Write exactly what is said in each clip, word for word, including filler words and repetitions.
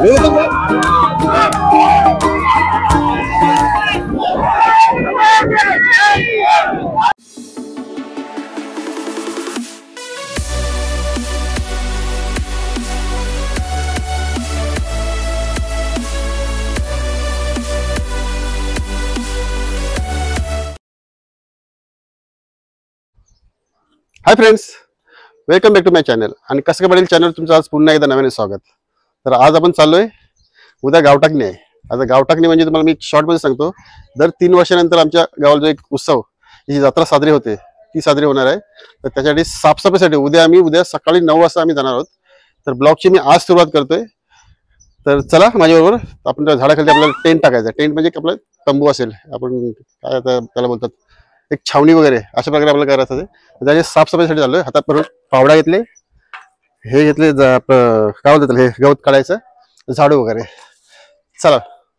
High friends, welcome back to my channel. आणि कसं काय चॅनल तुमचं आज पुन्हा एकदा नव्याने स्वागत. तर आज आपण चाललोय, उद्या गावटाकणी आहे. आता गावटाकणी म्हणजे तुम्हाला मी शॉर्टमध्ये सांगतो, दर तीन वर्षानंतर आमच्या गावाला जो एक उत्सव, ही जत्रा साजरी होते, ती साजरी होणार आहे. तर त्याच्यासाठी साफसफाईसाठी उद्या आम्ही उद्या सकाळी नऊ वाजता आम्ही जाणार आहोत. तर ब्लॉगची मी आज सुरुवात करतोय. तर चला माझ्याबरोबर. आपण त्या झाडाखाली आपल्याला टेंट टाकायचं. टेंट म्हणजे आपला तंबू असेल, आपण काय त्याला बोलतात, एक छावणी वगैरे अशा प्रकारे आपल्याला करायचं आहे. त्याच्या साफसफाईसाठी चाललोय. हातात परत पावडा घेतले, हे घेतले, काय बोलतात हे गवत काढायचं, झाडू वगैरे. चला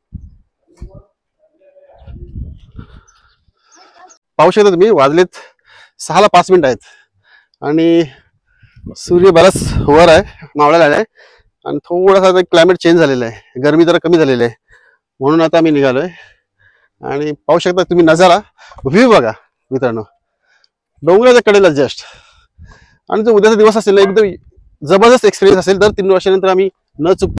पाहू शकता तुम्ही, वाजलेत सहाला पाच मिनिट आहेत आणि सूर्य बराच वर आहे, मावळायला आहे. आणि थोडासा क्लायमेट चेंज झालेला आहे, गरमी जरा कमी झालेली आहे, म्हणून आता आम्ही निघालोय. आणि पाहू शकता तुम्ही नजारा, व्ह्यू बघा मित्रांनो, डोंगराच्या कडेला जस्ट. आणि जो उद्याचा दिवस असेल ना, एकदम जबरदस्त एक्सपिरियन्स असेल. तर तीन वर्षानंतर आम्ही न चुक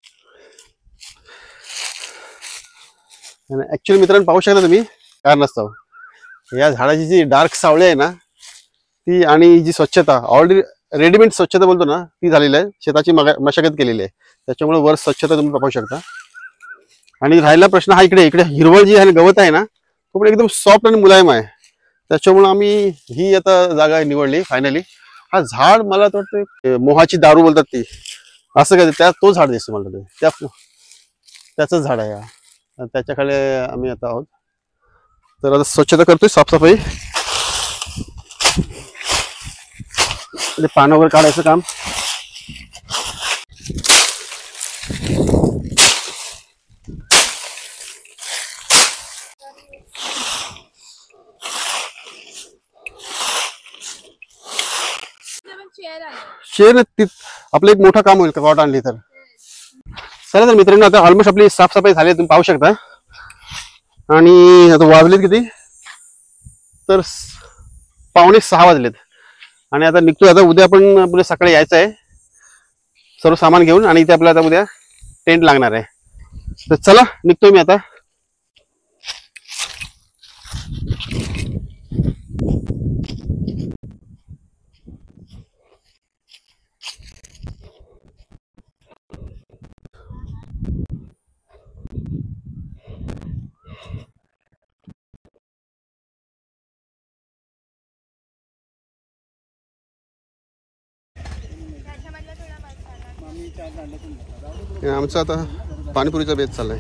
ऍक्च्युअली मित्रांनो पाहू शकता तुम्ही, काय नसतं या झाडाची जी डार्क सावळी आहे ना ती, आणि जी स्वच्छता ऑलरेडी रेडीमेड स्वच्छता बोलतो ना ती झालेली आहे. शेताची मशागत केलेली आहे, त्याच्यामुळे वर स्वच्छता तुम्ही पाहू शकता. आणि राहिला प्रश्न हा, इकडे इकडे हिरवळ जी आहे गवत आहे ना, तो पण एकदम सॉफ्ट आणि मुलायम आहे. त्याच्यामुळे आम्ही ही आता जागा निवडली फायनली. हा झाड मला तर वाटतं मोहाची दारू बोलतात ती, असं काय त्या तो झाड दिसतो मला, ते त्या त्याच झाड आहे. त्याच्याकडे आम्ही आता आहोत. तर आता स्वच्छता करतोय, साफसफाई, पानं वगैरे काढायचं काम. शेर आपलं एक मोठं काम होईल का कॉट आणली तर. चला तर मित्रांनो, आता ऑलमोस्ट आपली साफसफाई झाली, तुम्ही पाहू शकता. आणि आता वाजलेत किती, तर पावणे सहा वाजलेत. आणि आता निघतोय. आता उद्या आपण पुढे सकाळी यायचं आहे सर्व सामान घेऊन, आणि इथे आपल्याला आता उद्या टेंट लागणार आहे. तर चला निघतोय मी आता. आमचा आता पाणीपुरीचा बेत चाललाय.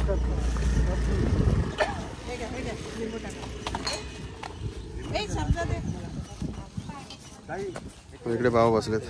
इकडे भाव बसलेत.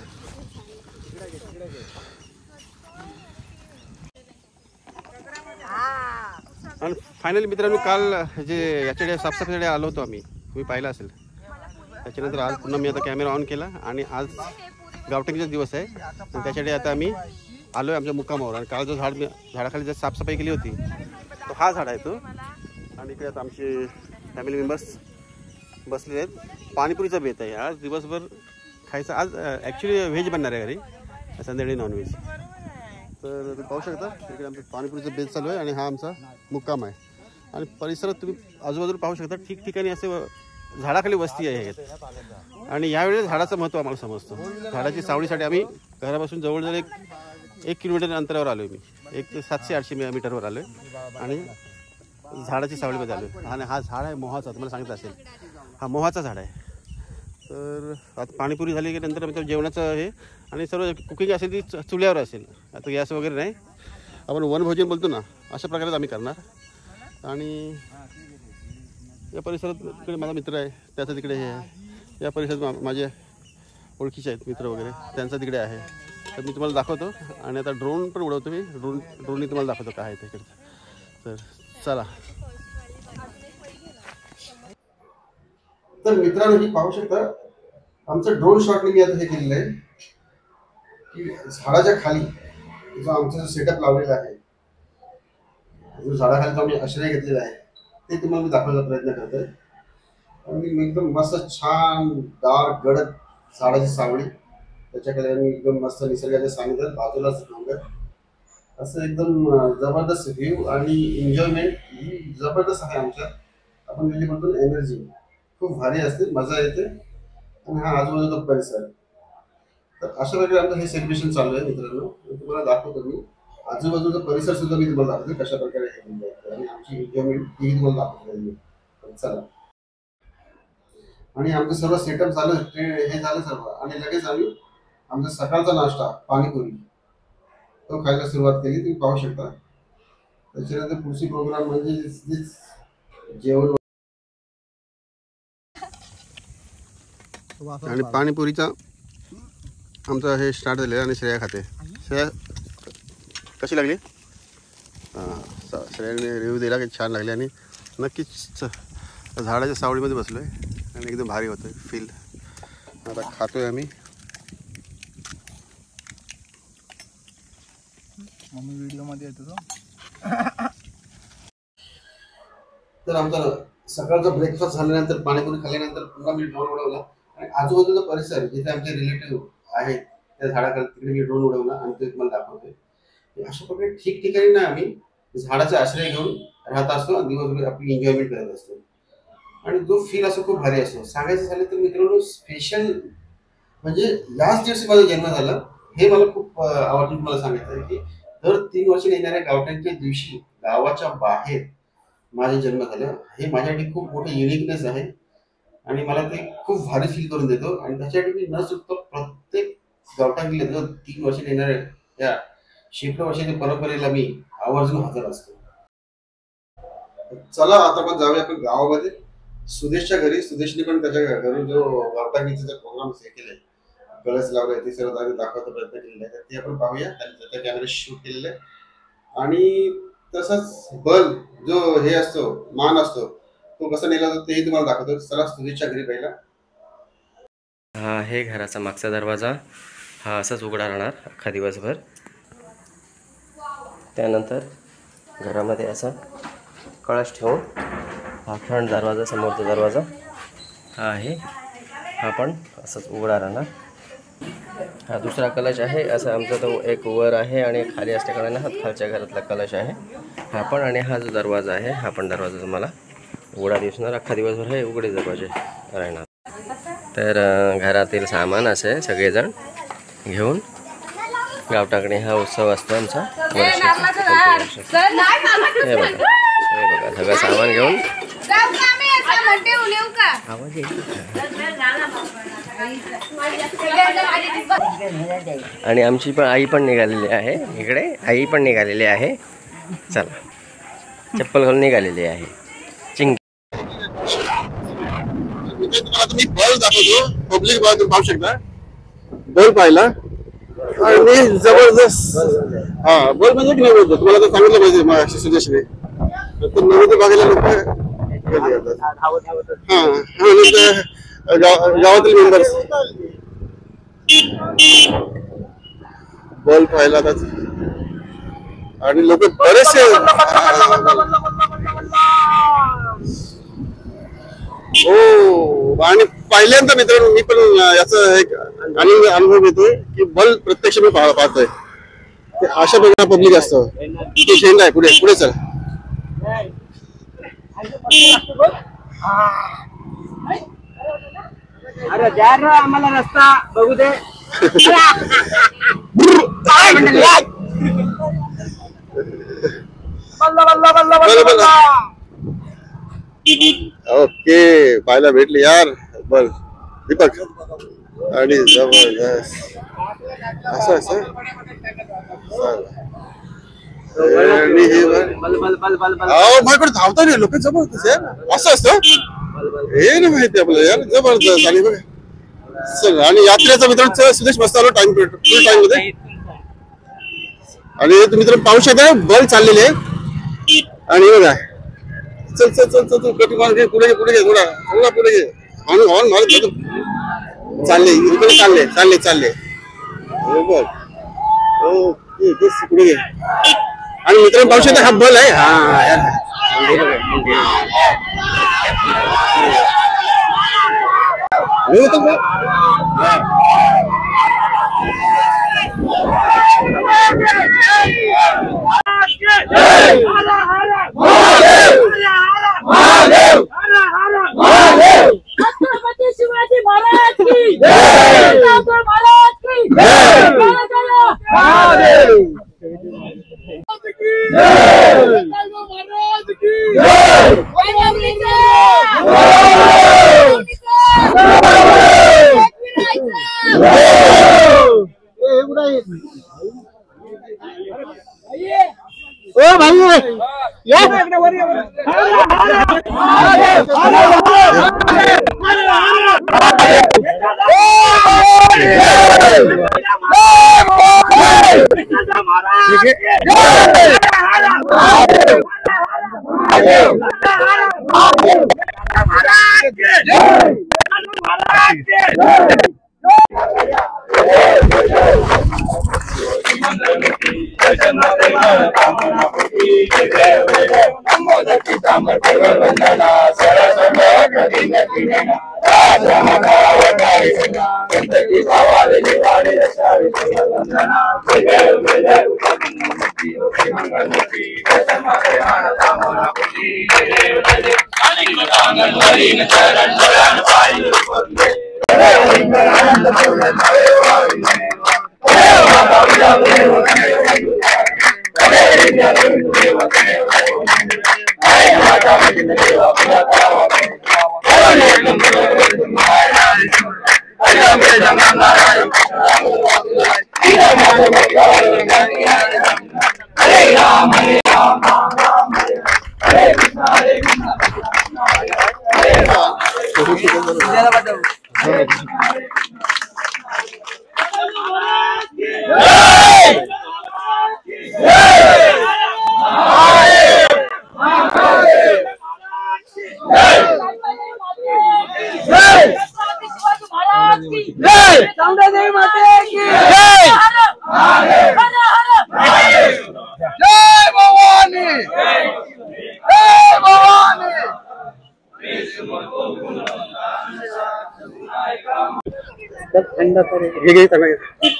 आणि फायनली मित्रांनो, काल जे याच्याकडे साफसफाईसाठी आलो होतो आम्ही, तुम्ही पाहिलं असेल. त्याच्यानंतर आज पुन्हा मी आता कॅमेरा ऑन केला, आणि आज गावटाकणीचा दिवस आहे. आणि त्याच्यासाठी आता आम्ही आलोय आमच्या मुक्कामावर. आणि काल जो झाड मी झाडाखाली जर साफसफाई केली होती, तो हा झाड आहे तो. आणि इकडे आता आमचे फॅमिली मेंबर्स बसलेले आहेत. पाणीपुरीचा बेत आहे आज, दिवसभर खायचं. आज ॲक्च्युली व्हेज बनणार आहे घरी, संध्याकाळी नॉनव्हेज. तर तुम्ही पाहू शकता इकडे आमचं पाणीपुरीचा बेत चालू आहे, आणि हा आमचा मुक्काम आहे. आणि परिसरात तुम्ही आजूबाजूला पाहू शकता, ठिकठिकाणी असे झाडाखाली वस्ती आहे. आणि यावेळेस झाडाचं महत्त्व आम्हाला समजतो. झाडाची सावळीसाठी आम्ही घरापासून जवळजवळ एक एक किलोमीटर अंतरावर आलो आहे. मी एक सातशे आठशे मीटरवर आलो आहे, आणि झाडाची सावळीमध्ये आलो आहे. आणि हा झाड आहे मोहाचा, तुम्हाला सांगितलं असेल, हा मोहाचा झाड आहे. तर आता पाणीपुरी झाली की नंतर आमचं जेवणाचं हे, आणि सर्व कुकिंग असेल ती चुल्यावर असेल. आता गॅस वगैरे नाही, आपण वनभोजन बोलतो ना, अशा प्रकारे आम्ही करणार. आणि या परिसरात तिकडे माझा मित्र आहे, त्याचं तिकडे हे आहे. या परिसरात माझे ओळखीचे आहेत मित्र वगैरे, त्यांचा तिकडे आहे. तर मी तुम्हाला दाखवतो. आणि आता ड्रोन पण उडवतो मी, ड्रोन ड्रोननी तुम्हाला दाखवतो काय आहे तिकडचं. तर चला. तर मित्रांनो ही पाहू शकता, आमचं ड्रोन शॉटने मी आता हे केलेलं आहे की झाडाच्या खाली जो आमचा सेटअप लावलेला आहे, जो झाडाखाली आम्ही आश्रय घेतलेला आहे ते तुम्हाला मी दाखवायचा प्रयत्न करतोय. आणि एकदम मस्त छान दार गडद झाडाची सावळी, त्याच्याकडे आम्ही एकदम मस्त निसर्गाच्या सानिध्यात बाजूलाच डोंगर, असं एकदम जबरदस्त व्ह्यू आणि एन्जॉयमेंट ही जबरदस्त आहे आमच्या. आपण म्हणजे म्हणतो एनर्जी खूप भारी असते, मजा येते. आणि हा आजूबाजूचा परिसर, तर अशा प्रकारे आमचं हे सेलिब्रेशन चालू आहे मित्रांनो. तुम्हाला दाखवतो मी आजूबाजूचा परिसर सुद्धा मी तुम्हाला दाखवतो कशा प्रकारे हे म्हणजे आणि आमची एन्जॉयमेंट ही तुम्हाला दाखवतो. चला, आणि आमचं सर्व सेटअप झालं, हे झालं सर्व, आणि लगेच आम्ही आमचा सकाळचा नाश्ता पाणीपुरी तो खायला सुरुवात केली. तुम्ही पाहू शकता. त्याच्यानंतर पुढची प्रोग्राम म्हणजे जेवण आणि पाणीपुरीचा आमचं हे स्टार्ट झालेलं आहे. आणि श्रेया खाते. श्रेया कशी लागली? हां, श्रेयाने रिव्ह्यू दिला की छान लागली. आणि नक्कीच झाडाच्या सावळीमध्ये बसलो आहे आणि एकदम भारी होतं आहे फील. आता खातो आहे आम्ही. मम्मी व्हिडिओमध्ये येतो तो. तर आमचा सकाळचा ब्रेकफास्ट झाल्यानंतर पाणीपुरी खाल्ल्यानंतर पुन्हा मी ड्रोन उडवला आणि आजूबाजूचा परिसर जिथे आमचे रिलेटिव्ह आहेत त्या झाडाखाली तिकडे मी ड्रोन उडवला आणि ते तुम्हाला दाखवतोय. अशा प्रकारे ठिकठिकाणी ना आम्ही झाडाचा आश्रय घेऊन राहत असतो आणि दिवसभर आपली एन्जॉयमेंट करत असतो. आणि जो फील असं खूप भारी असतो. सांगायचं झालं तर मित्रांनो, स्पेशल म्हणजे याच दिवशी माझा जन्म झाला हे मला खूप आवडतं. तुम्हाला सांगायचं आहे की दर तीन वर्षांनी येणाऱ्या गावठाणच्या दिवशी गावाच्या बाहेर माझा जन्म झाला, हे माझ्यासाठी खूप मोठं युनिकनेस आहे आणि मला ते खूप भारी फील करून देतो. आणि त्याच्यासाठी मी न चुकता प्रत्येक गावठाण गेले तर तीन वर्षांनी येणाऱ्या त्या शेकडो वर्षाच्या परंपरेला मी आवर्जून हजर असतो. चला आता आपण जाऊया आपण गावामध्ये सुदेशच्या घरी. सुदेशने पण त्याच्या घरून जो गावठाणीचा प्रोग्राम हे केलाय, कलश लावलाय, ते सर्व आम्ही दाखवायचा प्रयत्न केलेला आहे. ते आपण पाहूया. आणि त्याच्या कॅमेरा शूट केलेलं आहे. आणि तसंच बल जो हे असतो, मान असतो, तो कसा नेला जातो तेही तुम्हाला दाखवतो. चला सुदेशच्या घरी पहिला. हा आहे घराचा मागचा दरवाजा. हा असाच उघडा राहणार अख्खा दिवसभर. त्यानंतर घरामध्ये असा कळश ठेवून हा फ्रंट दरवाजा, समोरचा दरवाजा हा आहे, हा पण असंच उघडा राहणार. हा दुसरा कलश आहे. असा आमचा तो एक वर आहे आणि खाली असल्या कारणाने हा खालच्या घरातला कलश आहे हा पण. आणि हा जो दरवाजा आहे हा पण दरवाजा तुम्हाला उघडा दिसणार. अख्खा दिवसभर हे उघडे दरवाजे राहणार. तर घरातील सामान असे सगळेजण घेऊन गावठाणी हा उत्सव असतो आमचा वर्षाचा. हे बघा, हे बघा सगळं सामान घेऊन आवाज येईल. आणि आमची पण आई पण निघालेली आहे इकडे. आई पण निघालेली आहे. चला, चप्पल घालून निघालेली आहे. चिंग तुम्ही बल दाखवतो, पब्लिक बल तुम्ही पाहू शकता. बल पाहिला आणि जबरदस्त. हा, बल म्हणजे की नैवेद्य तुम्हाला तर सांगितलं पाहिजे मग सुदेशने. तर नैवेद्य बघायला लोक हा हा गावातील मेंबर्स बल पाहिला आणि लोक बरेचसे. हो, आणि पहिल्यांदा मित्रांनो मी पण याचा एक आनंद अनुभव घेतोय की बल प्रत्यक्ष मी पाहतोय. ते अशा प्रकारे पब्लिक असतं. ते झेंडा आहे पुढे पुढे चल. अरे द्या ना आम्हाला रस्ता बघू दे. ओके, पाहायला भेटली यार बल दीपक. आणि जबरदस्त असं असं आणि हे माझ्याकडे धावता नाही लोक. जबरदस्त यार, असं असतं हे नाही माहिती आपल्याला यार. जबरदस्त. आणि बघा चल, आणि यात्रेचा मित्रांनो सुदेश मस्त आलो टाइम फुल टाइम मध्ये. आणि तुम्ही मित्रांनो पाहू शकता बल चाललेले. आणि बघा चल चल चल चल तू कटी मार घे, पुढे घे पुढे घे, थोडा थोडा पुढे घे. हॉर्न हॉर्न मारत चालले इकडे चालले चालले चालले. बघ ओके. पुढे घे. आणि मित्रांनो पाहू शकता हा बल आहे. हा यार छत्रपती शिवाजी महाराज की जय. महाराज की जय. महाराज की ओ भाई या हे घे त्याला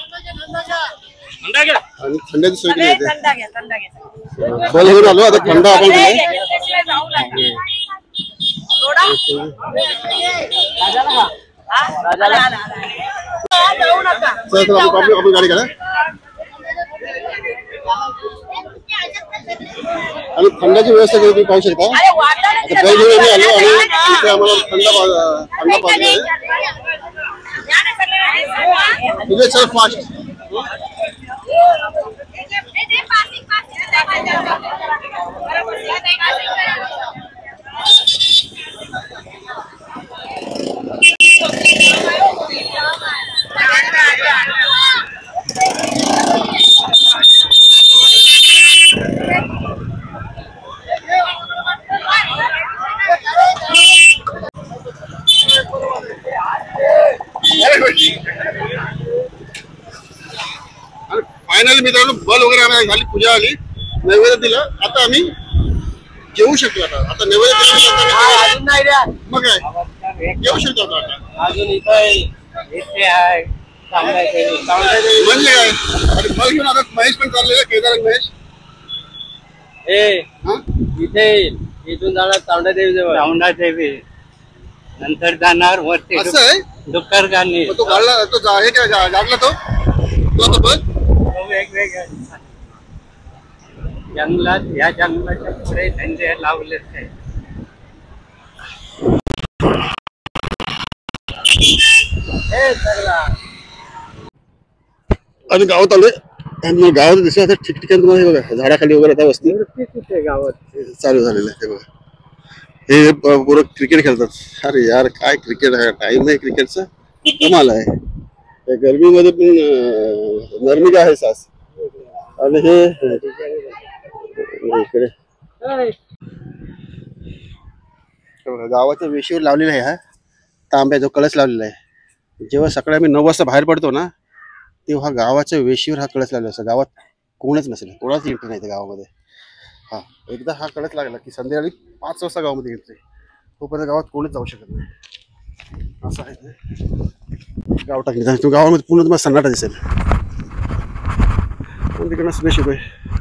आणि थंडाची सोय केली होती. बल घेऊन आलो आता थंड आपण आपली गाडी करा आणि थंडाची व्यवस्था केली तुम्ही पाहू शकता. आता बल घेऊन आम्ही आलो आणि इथे आम्हाला थंड थंड पाहिजे तुझे चल फास्ट. फायनली मित्रांनो बल वगैरे आम्ही झाली, पूजा आली, नैवेद्य दिलं. आता आम्ही जेवू शकतो. आता आता नैवेद्य दिल्यानंतर मग काय जेवू शकतो आता. अजून इथे आहे म्हणजे काय आणि बल घेऊन आता महेश पण चाललेला केदार महेश इथे इथून जाणार तांडादेवी जवळ. तांडादेवी नंतर जाणार वरती असं आहे. डुक्कर गाणी तो गाडला तो हे काय गाडला तो तो बल वेगवेगळ्या जंगलात या जंगलाच्या पुढे धंदे लावले आहे. आणि गावात आलोय आणि गावात दिसत आता ठिकठिकाणी तुम्हाला हे बघा झाडाखाली वगैरे आता वस्ती कुठे गावात चालू झालेलं आहे. हे बघा हे पुरं क्रिकेट खेळतात. अरे यार काय क्रिकेट आहे, टाइम आहे क्रिकेटचा कमाल आहे. गर्मीमध्ये पण नरमी आहे सास. आणि हे इकडे गावाच्या वेशीवर लावलेला आहे हा तांब्याचा कळस लावलेला आहे. जेव्हा सकाळी आम्ही नऊ वाजता बाहेर पडतो ना तेव्हा गावाच्या वेशीवर हा कळस लावलेला असतो. गावात कोणच नसेल, कोणाची एंट्री नाही त्या गावामध्ये. हां, एकदा हा कळत लागला की संध्याकाळी पाच वाजता गावामध्ये एंट्री, तोपर्यंत गावात कोणच जाऊ शकत नाही. असं आहे ते गाव टाकली. तुम्ही गावामध्ये पूर्ण तुम्हाला सन्नाटा दिसेल. पण तिकडनं सुरेश येतोय.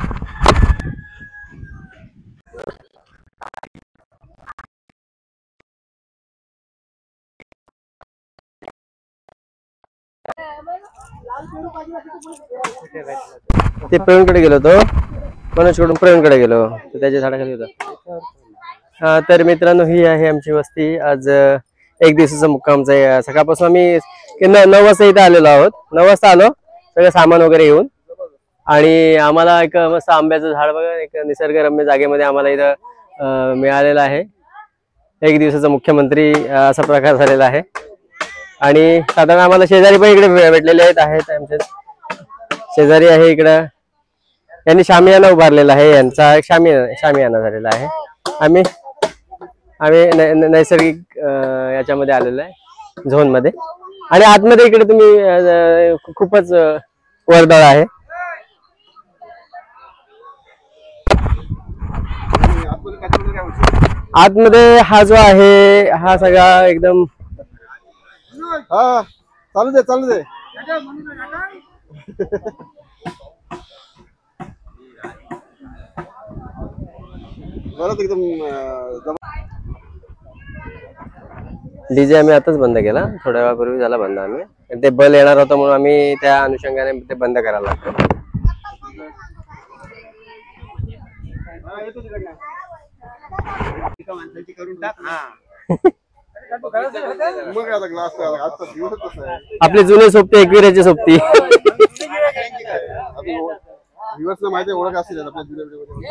ते प्रवीणकडे गेलो होतो, मनोजकडून प्रवीणकडे गेलो तर त्याच्या झाडाखाली होता. हा तर मित्रांनो, ही आहे आमची वस्ती. आज एक दिवसाचा मुक्कामचा आहे. सकाळपासून आम्ही नऊ वाजता इथे आलेलो आहोत. नऊ वाजता आलो सगळं सामान वगैरे घेऊन. आणि आम्हाला एक मस्त आंब्याचं झाड बघा, एक निसर्गरम्य जागेमध्ये आम्हाला इथं मिळालेलं आहे. एक दिवसाचा मुख्यमंत्री असा प्रकार झालेला आहे. आणि साधारण आम्हाला शेजारी पण इकडे भेटलेले आहेत आहेत आमचे शेजारी आहे इकडं. यांनी शामियाना उभारलेला आहे, यांचा एक शामियाना शामियाना झालेला आहे. आम्ही आम्ही नैसर्गिक याच्यामध्ये आलेलो आहे, झोन मध्ये. आणि आतमध्ये इकडे तुम्ही खूपच वर्दळ आहे. आतमध्ये हा जो आहे हा सगळा एकदम हा चालू दे चालू दे. बरं एकदम. डीजे आम्ही आताच बंद केला, थोड्या वेळापूर्वी झाला बंद. आम्ही ते बल येणार होतं म्हणून आम्ही त्या अनुषंगाने ते बंद करायला लागतो. आपले जुने सोबती एकविराचे सोबती माहिती ओळख असेल आपल्या जुन्या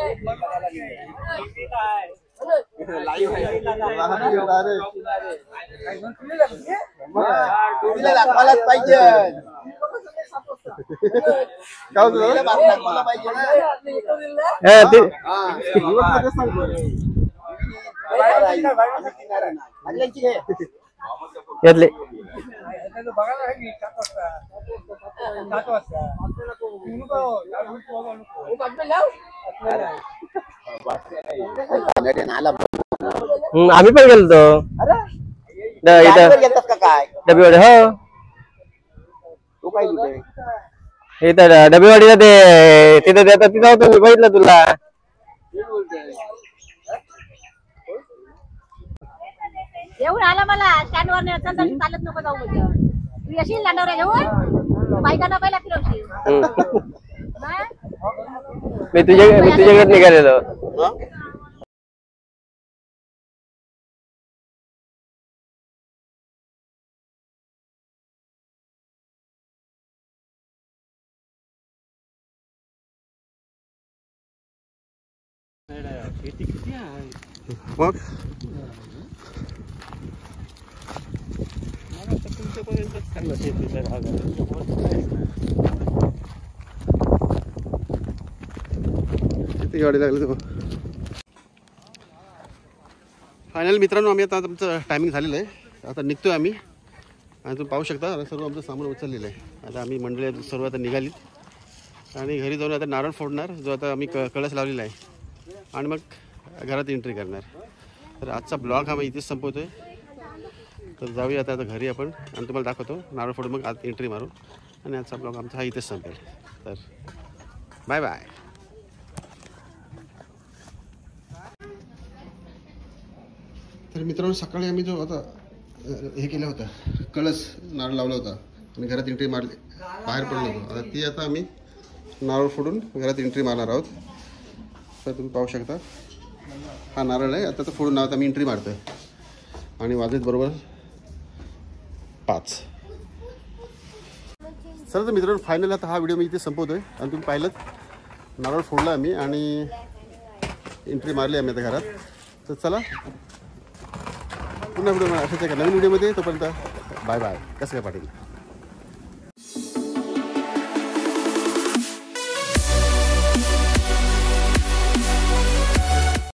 यातले आम्ही पण गेलो डबेवाडी. हो इथं डबेवाडीला ते तिथं देतात, तिथं होतो मी, बघितलं तुला. येऊन आला मला स्टँडवर चालत नको जाऊ म्हणजे तू येशील लांडवऱ्या घेऊन बायकांना पहिला फिरवशील. मी तुझ्या मी तुझ्याकडे निघालेलो. मग गाडी लागली. फायनल मित्रांनो, आम्ही आता आमचं टायमिंग झालेलं आहे. आता निघतोय आम्ही. आणि तुम्ही पाहू शकता सर्व आमचं सामान उचललेलं आहे. आता आम्ही मंडळी सर्व आता निघालीत आणि घरी जाऊन आता नारळ फोडणार, जो आता आम्ही क कळस लावलेला आहे. आणि मग घरात एंट्री करणार. तर आजचा ब्लॉग हा मी इथेच संपवतोय. तर जाऊया आता आता घरी आपण आणि तुम्हाला दाखवतो नारळ फोडून मग आत एंट्री मारू. आणि आजचा ब्लॉग आमचा हा इथेच संपेल. तर बाय बाय. तर मित्रांनो, सकाळी आम्ही जो आता हे केलं होतं, कळस नारळ लावला होता आणि घरात एंट्री मारली, बाहेर पडलो होतो. आता ती आता आम्ही नारळ फोडून घरात एंट्री मारणार आहोत. तर तुम्ही पाहू शकता हा नारळ आहे. आता तर फोडून नावात आम्ही एंट्री मारतोय आणि वाजत बरोबर पाच. चला तर मित्रांनो, फायनल आता हा व्हिडिओ मी इथे संपवतोय. आणि तुम्ही पाहिलं नारळ फोडला आम्ही आणि एंट्री मारली आम्ही आता घरात. तर चला पुन्हा व्हिडिओ अशाच एका नवीन व्हिडिओमध्ये. तोपर्यंत बाय बाय. कसं काय पाटील.